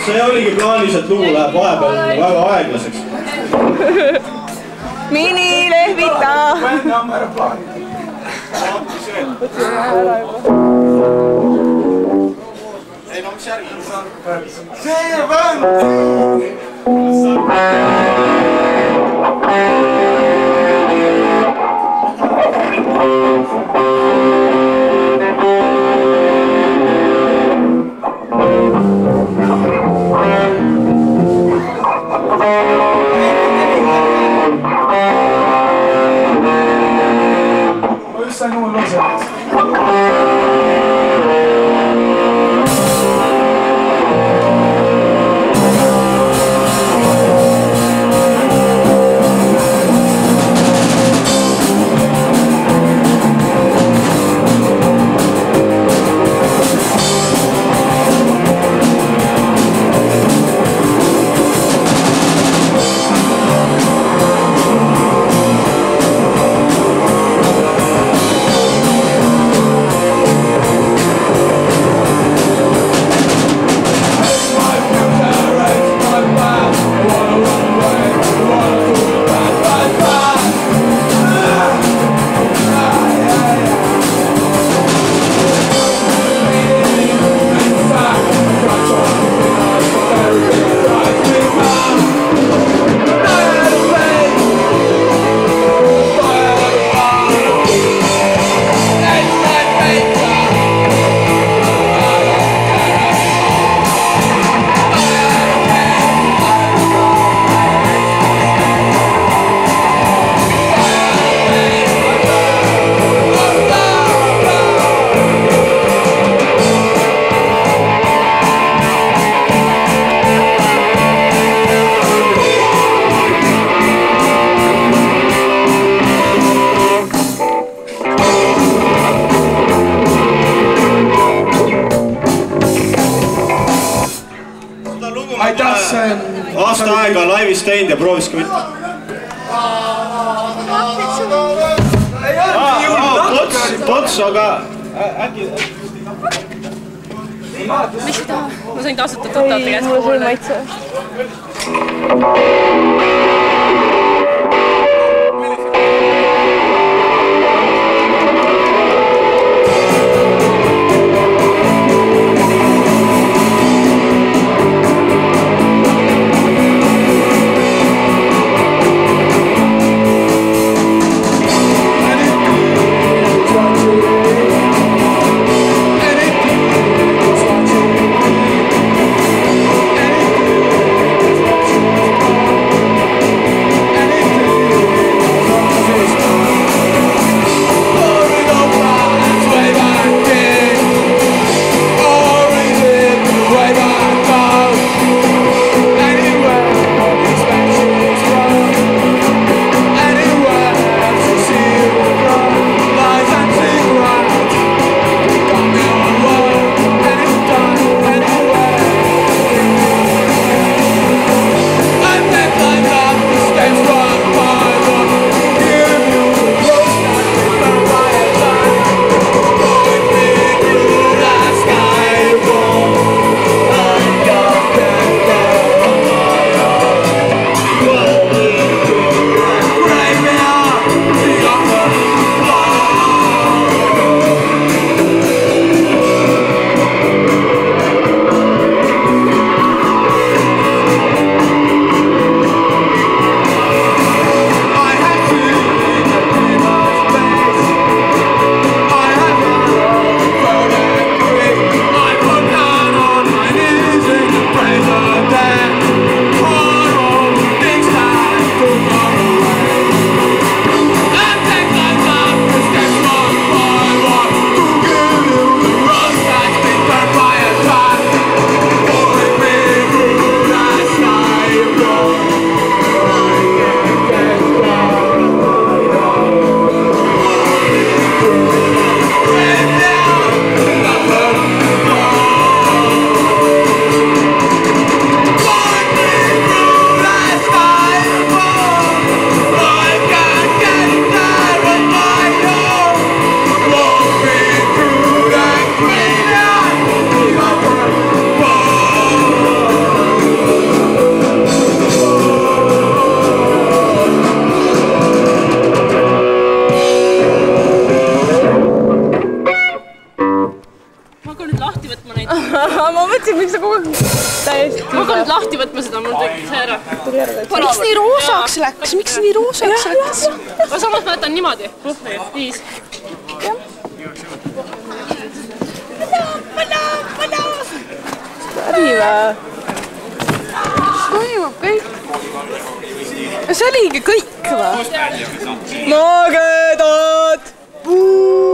see oligi plaanis, et lugu läheb vahepeal väga aeglaseks. Mini lehvita! Ei no mis järgi? See vend! Ma just sain uue lause. Aasta aega laivis teinud ja prooviske mitte. Pots, aga äkki... Mis ei taha? Ma sain tasuta tuttavate käest poole. Ei, mulle maitse. hakka nüüd lahti võtma neid. Ma mõtlesin, miks sa kogu aeg täiesti... Ma hakka nüüd lahti võtma seda, mul tegi see ära. Miks nii roosaks läks? Miks nii roosaks läks? Aga samas ma jätan niimoodi. Viis. Läbi või? Toimub kõik. See oligi kõik või? Magedad!